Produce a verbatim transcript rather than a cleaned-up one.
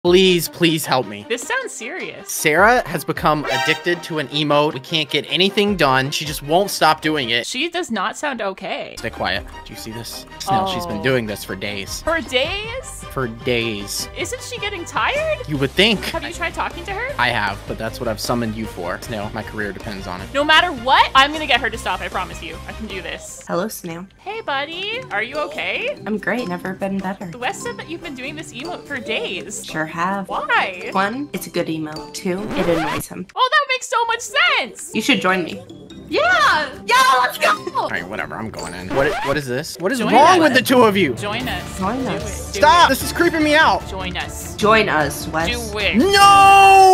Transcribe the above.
Please, please help me. This sounds serious. Sarah has become addicted to an emote. We can't get anything done. She just won't stop doing it. She does not sound okay. Stay quiet. Do you see this? Snell, Oh. she's been doing this for days. For days? For days. Isn't she getting tired? You would think. Have you tried talking to her? I have, but that's what I've summoned you for. Snail, my career depends on it. No matter what, I'm gonna get her to stop. I promise you. I can do this. Hello, Snail. Hey, buddy. Are you okay? I'm great. Never been better. The West said that you've been doing this emote for days. Sure have. Why? One, it's a good emote. Two, it annoys him. Oh, that makes so much sense. You should join me. Yeah. Yeah, let's go. All right, whatever. I'm going in. What? What is this? What is Join wrong us. with the two of you? Join us. Join Do us. it. Do Stop! it. This is creeping me out. Join us. Join us, Wes. Do it. No!